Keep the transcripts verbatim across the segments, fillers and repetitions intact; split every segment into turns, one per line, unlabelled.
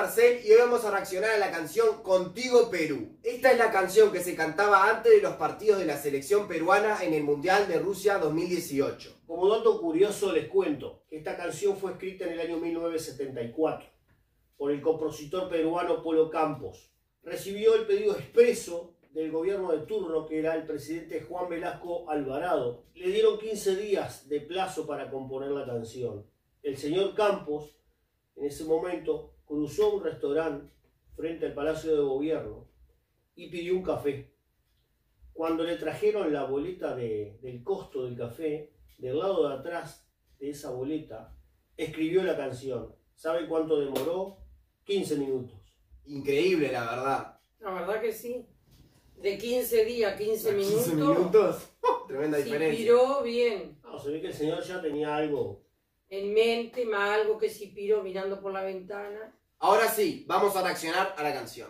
Marcel y hoy vamos a reaccionar a la canción Contigo Perú. Esta es la canción que se cantaba antes de los partidos de la selección peruana en el Mundial de Rusia dos mil dieciocho.
Como dato curioso les cuento que esta canción fue escrita en el año mil novecientos setenta y cuatro por el compositor peruano Polo Campos. Recibió el pedido expreso del gobierno de turno, que era el presidente Juan Velasco Alvarado. Le dieron quince días de plazo para componer la canción. El señor Campos, en ese momento, cruzó un restaurante frente al Palacio de Gobierno y pidió un café. Cuando le trajeron la boleta de, del costo del café, del lado de atrás de esa boleta, escribió la canción. ¿Sabe cuánto demoró? quince minutos.
Increíble, la verdad.
La verdad que sí. De quince días a quince minutos.
quince minutos. Tremenda
Se
diferencia.
inspiró bien.
No, se ve que el señor ya tenía algo.
En mente, más algo que se inspiró mirando por la ventana.
Ahora sí, vamos a reaccionar a la canción.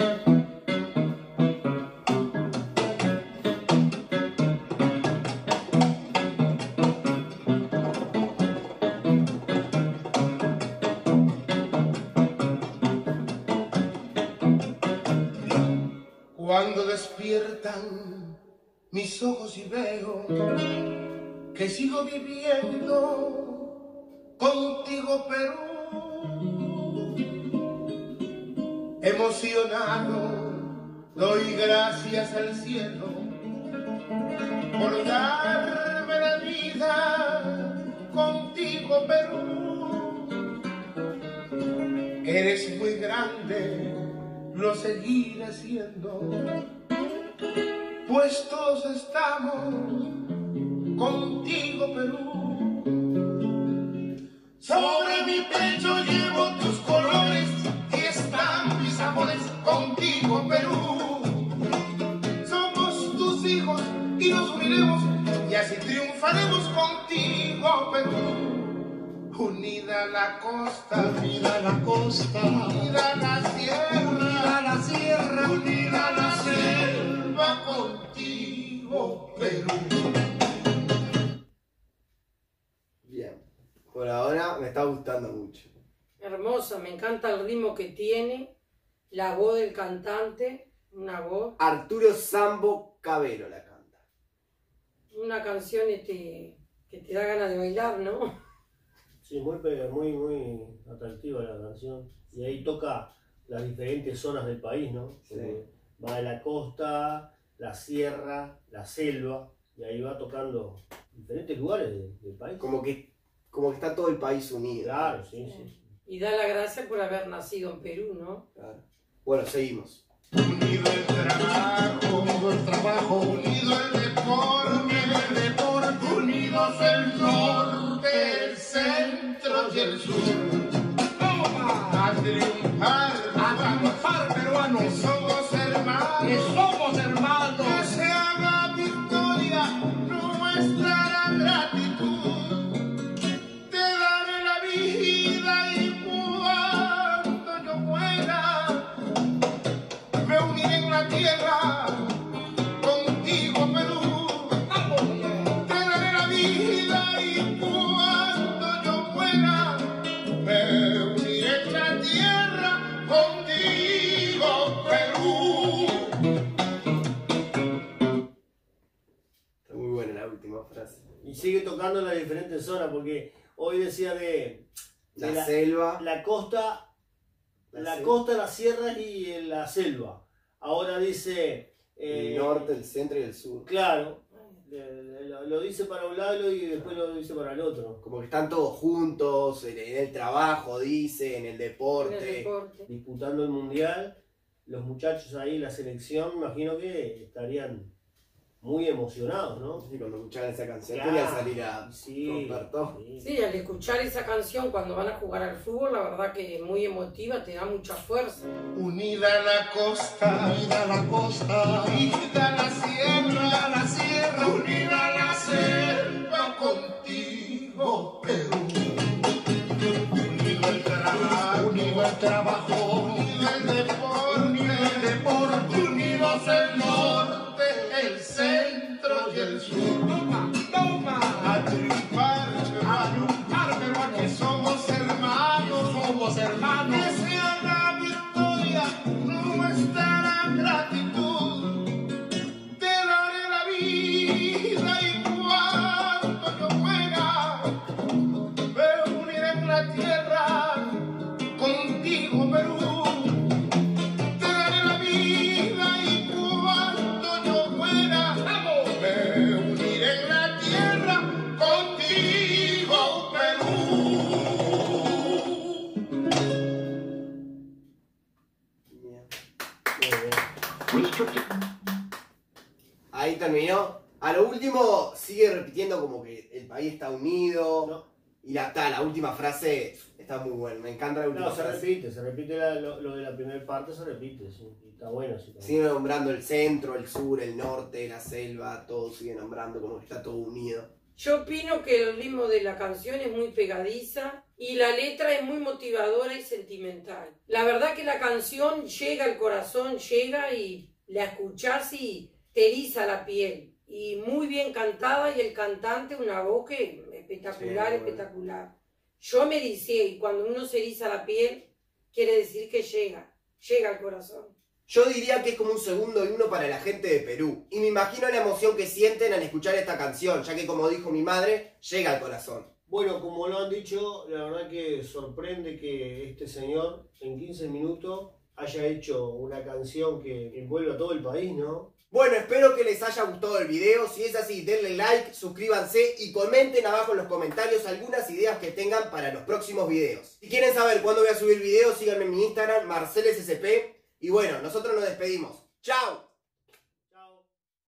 Cuando despiertan mis ojos y veo que sigo viviendo contigo, Perú, emocionado doy gracias al cielo por darme la vida contigo, Perú. Eres muy grande, lo seguiré siendo, pues todos estamos contigo, Perú. Sobre mi pecho llevo tus colores y están mis amores contigo, Perú. Somos tus hijos y nos uniremos y así triunfaremos contigo, Perú. Unida la costa, unida la costa, unida la sierra, unida la sierra, unida la selva contigo, Perú.
Bien, por ahora me está gustando mucho.
Hermosa, me encanta el ritmo que tiene, la voz del cantante, una voz,
Arturo Sambo Cabero la canta.
una canción este, que te da ganas de bailar, ¿no?
Sí, muy, muy, muy atractiva la canción. Y ahí toca las diferentes zonas del país, ¿no?
Sí.
Va de la costa, la sierra, la selva, y ahí va tocando diferentes lugares de, del país.
Como que, como que está todo el país unido.
Claro, sí, sí.
Y da la gracia por haber nacido en Perú, ¿no?
Claro. Bueno, seguimos.
Unido el trabajo, unido el trabajo, unido el deporte, el deporte, unidos el norte, el centro y el sur. ¡Toma! A triunfar, a triunfar, peruanos, que somos hermanos, que somos hermanos, que se haga victoria nuestra gratitud. Te daré la vida y cuando yo muera me uniré en la tierra contigo, Perú. Te daré la vida y cuando yo muera me uniré en la tierra contigo, Perú.
Está muy buena la última frase.
Y sigue tocando en las diferentes zonas, porque hoy decía de,
La,
de la,
selva.
la costa,
La
la,
selva.
costa, la sierra y en la selva. Ahora dice... eh,
El norte, el centro y el sur.
Claro, le- lo, lo dice para un lado y después lo dice para el otro.
Como que están todos juntos, en en el trabajo, dice, en el
En
deporte.
el deporte.
Disputando el mundial, los muchachos ahí, la selección, imagino que estarían muy emocionados, ¿no?
Sí, cuando escuchaban esa canción
Claro,
querían salir a
sí,
romper todo.
sí.
Sí, al escuchar esa canción cuando van a jugar al fútbol, la verdad que es muy emotiva, te da mucha fuerza.
Unida la costa, unida la costa, unida la sierra, la sierra, unida la selva contigo, Perú. Unido el trabajo, unido el trabajo, unido el deporte, unido el deporte, unidos el norte, el centro y el sur. Toma, toma, a triunfar, a triunfar, pero que somos hermanos, somos hermanos. Que se haga
Ahí terminó. A lo último sigue repitiendo como que el país está unido.
No.
Y la, ta, la última frase está muy buena. Me encanta la última
No, se
frase.
repite, se repite la- lo, lo de la primera parte, se repite, sí, y está bueno. Sí, está
Sigue nombrando el centro, el sur, el norte, la selva, todo sigue nombrando como que está todo unido.
Yo opino que el ritmo de la canción es muy pegadiza y la letra es muy motivadora y sentimental. La verdad que la canción llega al corazón, llega y la escuchás y te eriza la piel. Y muy bien cantada y el cantante una voz que espectacular,
Sí,
espectacular. Yo me ericé y cuando uno se eriza la piel quiere decir que llega, llega al corazón.
Yo diría que es como un segundo himno para la gente de Perú. Y me imagino la emoción que sienten al escuchar esta canción, ya que como dijo mi madre, llega al corazón.
Bueno, como lo han dicho, la verdad que sorprende que este señor en quince minutos haya hecho una canción que envuelve a todo el país, ¿no?
Bueno, espero que les haya gustado el video. Si es así, denle like, suscríbanse y comenten abajo en los comentarios algunas ideas que tengan para los próximos videos. Si quieren saber cuándo voy a subir videos, síganme en mi Instagram, marcelessp. Y bueno, nosotros nos despedimos. ¡Chao!